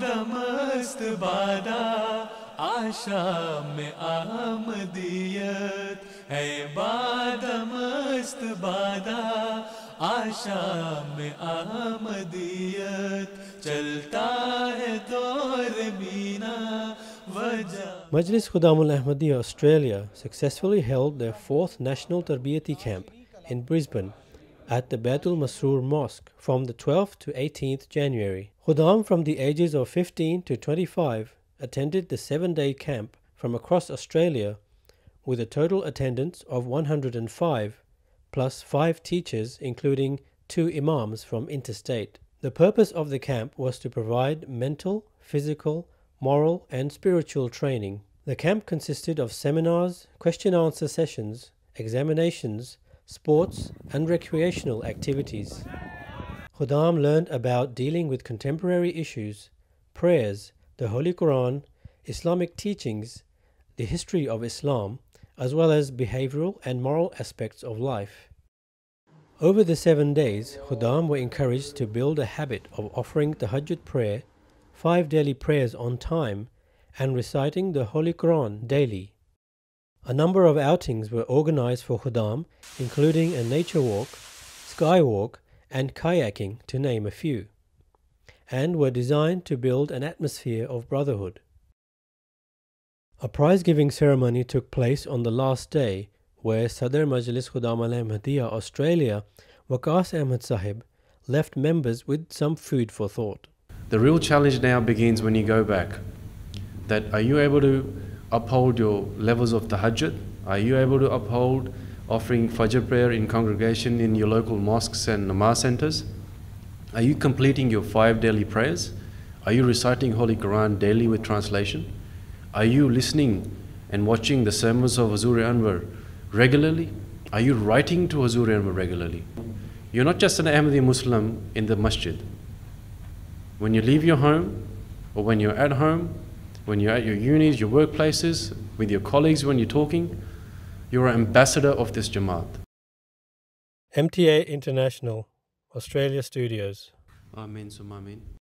बाद मस्त बादा आशा में आमदियत है बाद मस्त बादा आशा में आमदियत चलता है दौर बीना वजह Majlis Khuddam Ahmadiyya Australia successfully held their 4th National Tarbiyati Camp in Brisbane at the Baitul Masroor Mosque from the 12th to 18th January. Khuddam from the ages of 15 to 25 attended the 7-day camp from across Australia with a total attendance of 105 plus 5 teachers including 2 imams from interstate. The purpose of the camp was to provide mental, physical, moral and spiritual training. The camp consisted of seminars, question-answer sessions, examinations, sports and recreational activities. Khuddam learned about dealing with contemporary issues, prayers, the Holy Quran, Islamic teachings, the history of Islam, as well as behavioral and moral aspects of life. Over the 7 days, Khuddam were encouraged to build a habit of offering Tahajjud prayer, 5 daily prayers on time, and reciting the Holy Quran daily. A number of outings were organized for Khuddam, including a nature walk, sky walk, and kayaking, to name a few, and were designed to build an atmosphere of brotherhood. A prize-giving ceremony took place on the last day, where Sadr Majlis Khuddam Ahmadiyya Australia, Waqas Ahmad Sahib, left members with some food for thought. The real challenge now begins when you go back. That are you able to uphold your levels of tahajjud? Are you able to uphold offering Fajr prayer in congregation in your local mosques and namaz centers? Are you completing your 5 daily prayers? Are you reciting Holy Quran daily with translation? Are you listening and watching the sermons of Huzur Anwar regularly? Are you writing to Huzur Anwar regularly? You're not just an Ahmadi Muslim in the masjid. When you leave your home, or when you're at home, when you're at your unis, your workplaces, with your colleagues when you're talking, you're an ambassador of this Jamaat. MTA International, Australia Studios. Amen, summa amen.